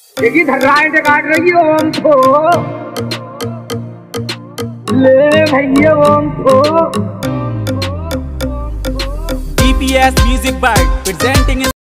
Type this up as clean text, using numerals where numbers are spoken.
देखी धर्राएं काट रही हो ओम को, ले भैया ओम को। DPS Music by presenting